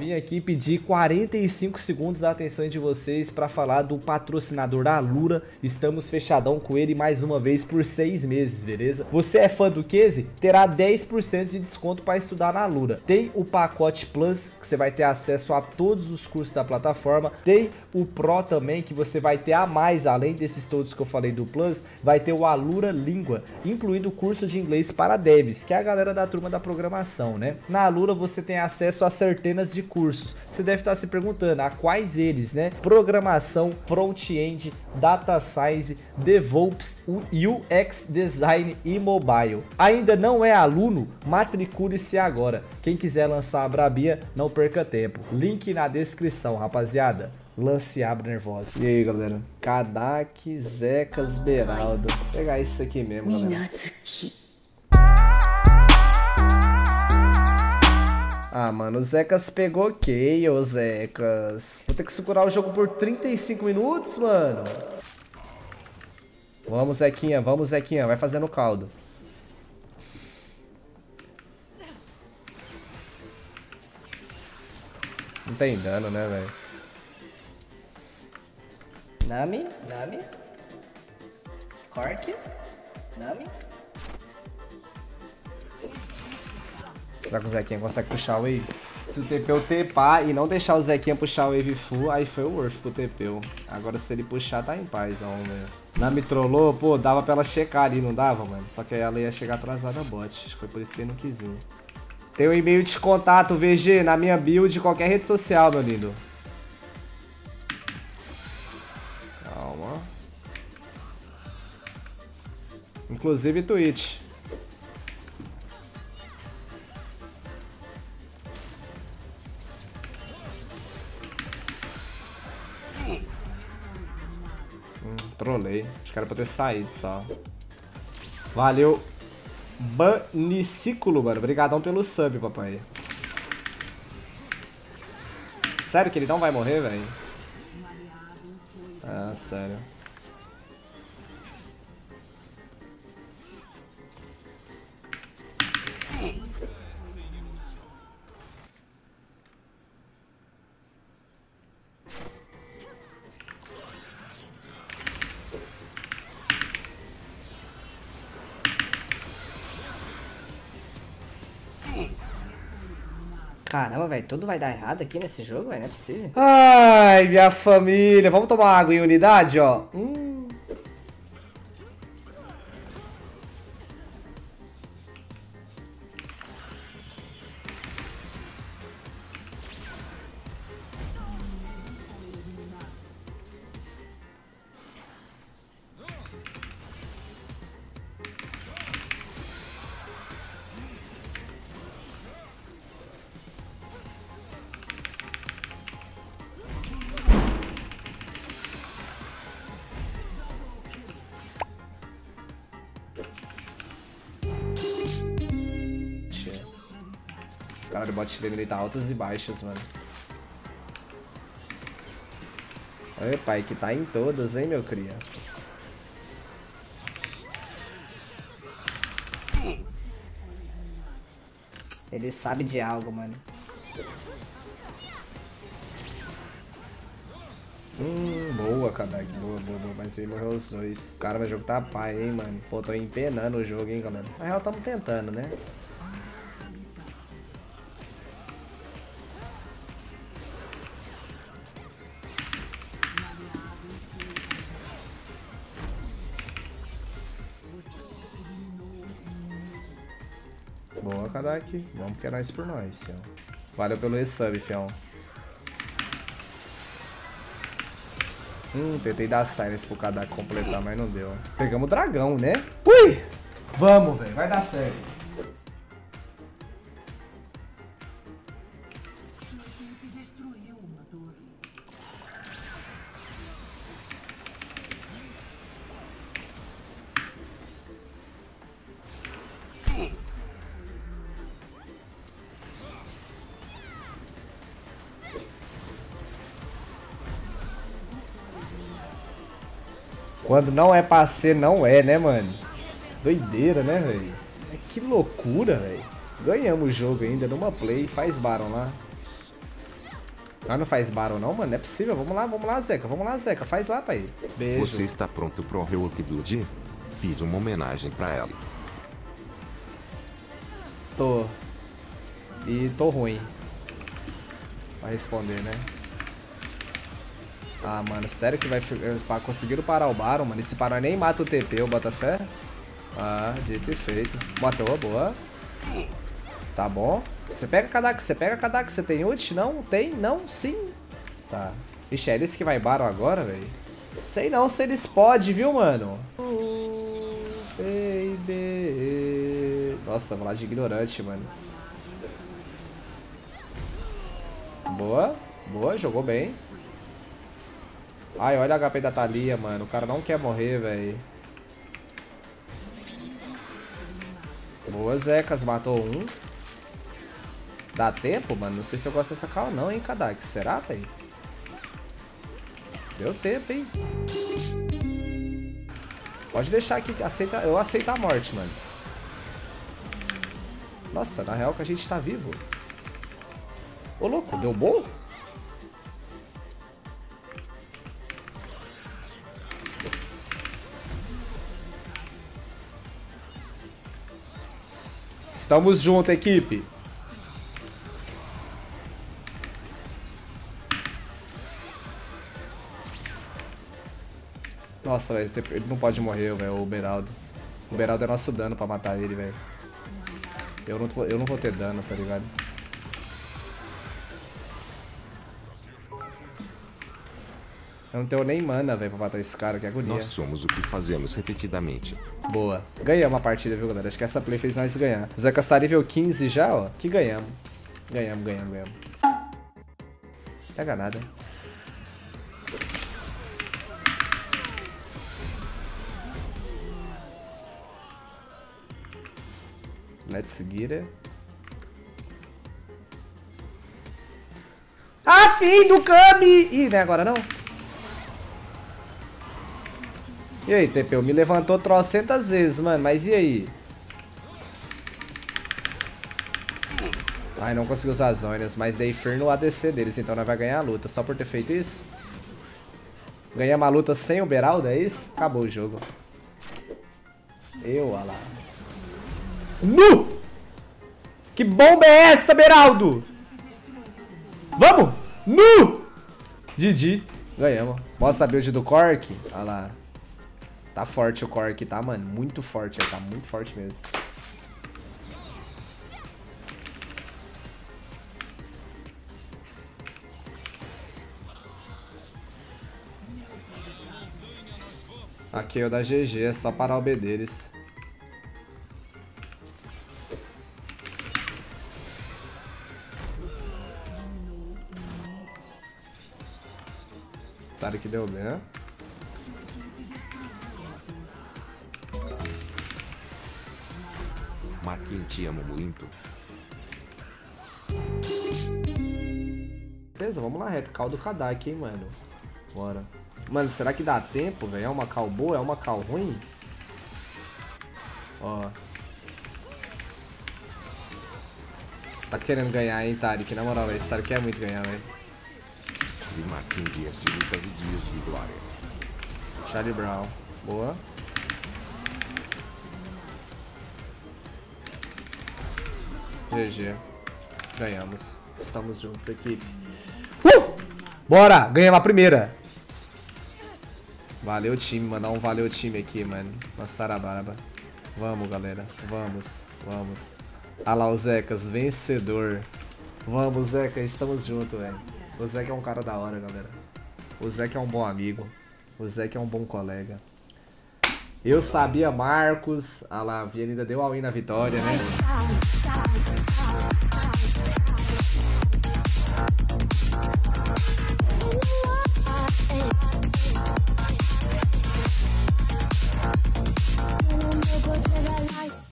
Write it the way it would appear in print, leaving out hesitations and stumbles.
vim aqui pedir 45 segundos da atenção de vocês para falar do patrocinador da Alura. Estamos fechadão com ele mais uma vez por 6 meses, beleza? Você é fã do Case? Terá 10% de desconto para estudar na Alura. Tem o pacote Plus, que você vai ter acesso a todos os cursos da plataforma. Tem o Pro também, que você vai ter a mais, além desses todos que eu falei do Plus, vai ter o Alura Língua, incluindo o curso de inglês para devs, que é a galera da turma da programação, né? Na Alura você tem acesso a centenas de cursos. Você deve estar se perguntando a quais eles, né? Programação, front-end, data science, DevOps, UX design e mobile. Ainda não é aluno? Matricule-se agora. Quem quiser lançar a brabia, não perca tempo. Link na descrição, rapaziada. Lance Abra Nervosa. E aí, galera? Kadak, Zecas, Beraldo. Vou pegar isso aqui mesmo, galera. Ah, mano, o Zecas pegou Kayle, Zecas. Vou ter que segurar o jogo por 35 minutos, mano. Vamos, Zequinha, vamos, Zequinha. Vai fazendo caldo. Não tem dano, né, velho? Nami, Nami. Cork. Nami. Será que o Zequinha consegue puxar o wave? Se o TP TPar e não deixar o Zequinha puxar o wave full, aí foi o worth pro TP. Agora se ele puxar, tá em paz, vamos ver. Nami trollou, pô, dava pra ela checar ali, não dava, mano? Só que aí ela ia chegar atrasada a bot. Acho que foi por isso que ele não quis ir. Tem um e-mail de contato, VG, na minha bio de qualquer rede social, meu lindo. Calma. Inclusive Twitch. Trolei. Acho que era pra ter saído só. Valeu. Banicículo, mano. Obrigadão pelo sub, papai. Sério que ele não vai morrer, velho? Ah, sério. Caramba, velho, tudo vai dar errado aqui nesse jogo, velho, não é possível. Ai, minha família. Vamos tomar água em unidade, ó. Caralho, o bot dele tá altas e baixas, mano. Olha, pai, que tá em todas, hein, meu cria. Ele sabe de algo, mano. Boa, Kadak. Boa, boa, boa. Mas aí morreu os dois. Cara, o jogo tá pai, hein, mano. Pô, tô empenando o jogo, hein, galera. Na real, tamo tentando, né? Boa, Kadak. Vamos que é nóis por nós, fião. Valeu pelo resub, fião. Tentei dar silence pro Kadak completar, mas não deu. Pegamos o dragão, né? Ui! Vamos, velho. Vai dar certo. Quando não é pra ser, não é, né, mano? Doideira, né, velho? Que loucura, velho. Ganhamos o jogo ainda numa play. Faz Baron lá. Ah, não faz Baron não, mano? Não é possível. Vamos lá, Zeca. Vamos lá, Zeca. Faz lá, pai. Beijo. Você está pronto pro Heroic Blood? Fiz uma homenagem pra ela. Tô. E tô ruim. Vai responder, né? Ah, mano, sério que vai... Conseguiram parar o Baron, mano. Esse Baron nem mata o TP, o Botafé. Ah, dito e feito. Matou, boa. Tá bom. Você pega Kadak, você tem ult? Não? Tem? Não? Sim. Tá. Ixi, é eles que vai Baron agora, velho? Sei não se eles podem, viu, mano? Baby. Nossa, vou lá de ignorante, mano. Boa. Boa, jogou bem. Ai, olha o HP da Thalia, mano. O cara não quer morrer, velho. Boa, Zecas. Matou um. Dá tempo, mano? Não sei se eu gosto dessa call não, hein, Kadak. Será, velho? Deu tempo, hein? Pode deixar aqui. Eu aceito a morte, mano. Nossa, na real que a gente tá vivo. Ô, louco. Deu bom? Estamos juntos, equipe. Nossa, velho, ele não pode morrer, velho, o Beraldo. O Beraldo é nosso dano pra matar ele, velho. Eu não vou ter dano, tá ligado? Eu não tenho nem mana, velho, pra matar esse cara, que agonia. Nós somos o que fazemos repetidamente. Boa. Ganhamos a partida, viu, galera? Acho que essa play fez nós ganhar. O Zeca tá nível 15 já, ó. Que ganhamos. Ganhamos. Pega nada. Let's get it. Ah, fim do Kami! Ih, não é agora não? E aí, TP? Me levantou trocentas vezes, mano. Mas e aí? Ai, não consegui usar as zonas. Mas dei fear no ADC deles. Então nós vamos ganhar a luta. Só por ter feito isso? Ganhamos a luta sem o Beraldo, é isso? Acabou o jogo. Olha lá. Nu! Que bomba é essa, Beraldo? Vamos! Nu! GG. Ganhamos. Mostra a build do Cork. Olha lá. Tá forte o Cork, tá, mano? Muito forte. Tá muito forte mesmo. Aqui é o da GG. É só parar o B deles. Claro que deu bem, né? Marquinhos, te amo muito. Beleza, vamos lá, reto. Call do Kadak, hein, mano. Bora. Mano, será que dá tempo, velho? É uma call boa? É uma call ruim? Ó. Tá querendo ganhar, hein, Tarik? Na moral, esse Tarik quer muito ganhar, velho. Subi Marquinhos, dias de lutas e dias de glória. Charlie Brown. Boa. GG. Ganhamos. Estamos juntos, equipe. Bora! Ganhamos a primeira. Valeu, time. Mandar um valeu, time aqui, mano. Nossa, barba. Vamos, galera. Vamos. Ah lá, o Zecas. Vencedor. Vamos, Zeca. Estamos juntos, velho. O Zeca é um cara da hora, galera. O Zeca é um bom amigo. O Zeca é um bom colega. Eu sabia, Marcos. Ah lá, a Avenida deu all-in na vitória, né?